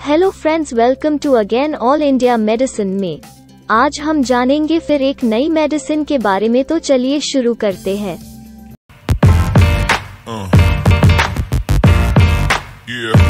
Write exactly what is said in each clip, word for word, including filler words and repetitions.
Hello friends, welcome to again all India medicine में। आज हम जानेंगे फिर एक नई मेडिसिन के बारे में, तो चलिए शुरू करते हैं। uh. yeah.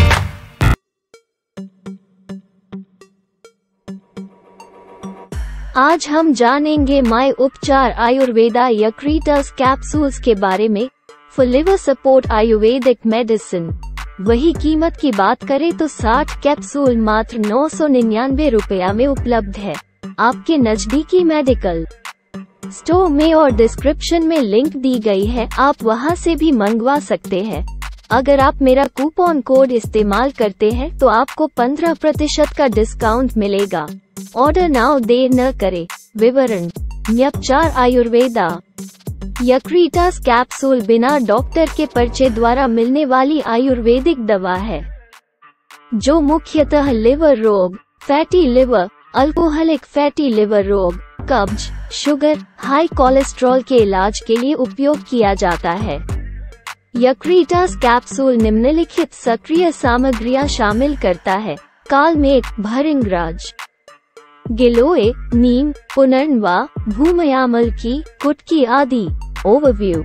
आज हम जानेंगे माय उपचार आयुर्वेदा यक्रीटस कैप्सूल्स के बारे में। For liver support Ayurvedic medicine. वही कीमत की बात करें तो साठ कैप्सूल मात्र नौ सौ निन्यानवे रुपया में उपलब्ध है आपके नजदीकी मेडिकल स्टोर में, और डिस्क्रिप्शन में लिंक दी गई है, आप वहां से भी मंगवा सकते हैं। अगर आप मेरा कूपन कोड इस्तेमाल करते हैं तो आपको पंद्रह प्रतिशत का डिस्काउंट मिलेगा। ऑर्डर नाउ, देर न करें। विवरण: उपचार आयुर्वेदा यक्रीटस कैप्सूल बिना डॉक्टर के पर्चे द्वारा मिलने वाली आयुर्वेदिक दवा है, जो मुख्यतः लिवर रोग, fatty liver, alcoholic fatty liver रोग, कब्ज, शुगर, हाई कोलेस्ट्रॉल के इलाज के लिए उपयोग किया जाता है। यक्रीटस कैप्सूल निम्नलिखित सक्रिय सामग्रियां शामिल करता है: कालमेघ, भृंगराज, गिलोय, नीम, पुनर्नवा, भूमयामलकी, कुटकी आदि। ओवरव्यू: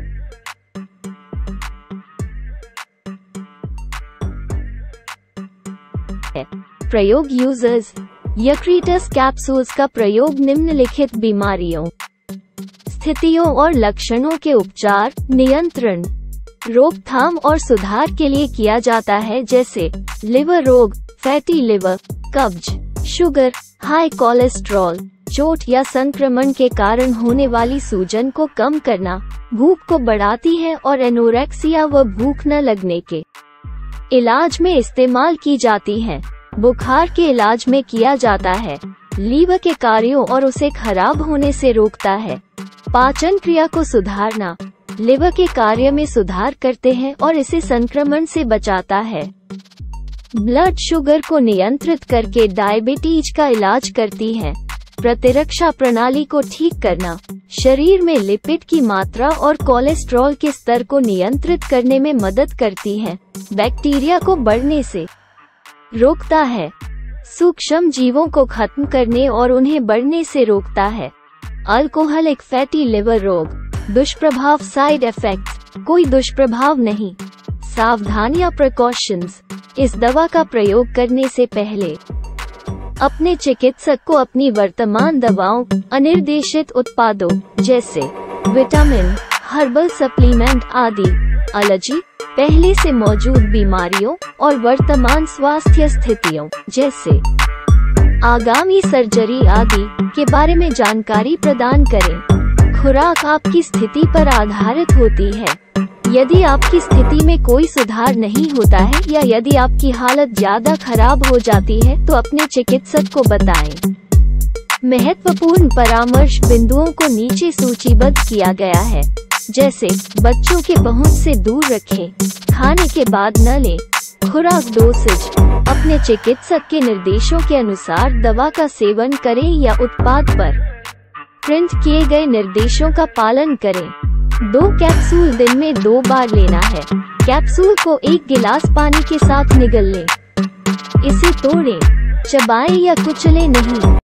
प्रयोग यूजर्स। यक्रीटस कैप्सूल्स का प्रयोग निम्नलिखित बीमारियों, स्थितियों और लक्षणों के उपचार, नियंत्रण, रोकथाम और सुधार के लिए किया जाता है, जैसे लिवर रोग, फैटी लिवर, कब्ज, शुगर, हाई कोलेस्ट्रॉल, चोट या संक्रमण के कारण होने वाली सूजन को कम करना, भूख को बढ़ाती है और एनोरेक्सिया व भूख न लगने के इलाज में इस्तेमाल की जाती है। बुखार के इलाज में किया जाता है। लीवर के कार्यों और उसे खराब होने से रोकता है। पाचन क्रिया को सुधारना, लिवर के कार्य में सुधार करते हैं और इसे संक्रमण से बचाता है। ब्लड शुगर को नियंत्रित करके डायबिटीज का इलाज करती है। प्रतिरक्षा प्रणाली को ठीक करना, शरीर में लिपिड की मात्रा और कोलेस्ट्रॉल के स्तर को नियंत्रित करने में मदद करती है। बैक्टीरिया को बढ़ने से रोकता है। सूक्ष्म जीवों को खत्म करने और उन्हें बढ़ने से रोकता है। अल्कोहलिक फैटी लिवर रोग, दुष्प्रभाव, साइड इफेक्ट्स, कोई दुष्प्रभाव नहीं। सावधानियां, प्रिकॉशंस। इस दवा का प्रयोग करने से पहले अपने चिकित्सक को अपनी वर्तमान दवाओं, अनिर्देशित उत्पादों जैसे विटामिन, हर्बल सप्लीमेंट आदि, एलर्जी, पहले से मौजूद बीमारियों और वर्तमान स्वास्थ्य स्थितियों जैसे आगामी सर्जरी आदि के बारे में जानकारी प्रदान करें। खुराक आपकी स्थिति पर आधारित होती है। यदि आपकी स्थिति में कोई सुधार नहीं होता है या यदि आपकी हालत ज्यादा खराब हो जाती है तो अपने चिकित्सक को बताएं। महत्वपूर्ण परामर्श बिंदुओं को नीचे सूचीबद्ध किया गया है, जैसे बच्चों के पहुंच से दूर रखें, खाने के बाद न लें, खुराक डोसेज, अपने चिकित्सक के निर्देशों के अनुसार दवा का सेवन करें या उत्पाद पर प्रिंट किए गए निर्देशों का पालन करें। दो कैप्सूल दिन में दो बार लेना है। कैप्सूल को एक गिलास पानी के साथ निगल लें। इसे तोड़ें, चबाएं या कुचलें नहीं।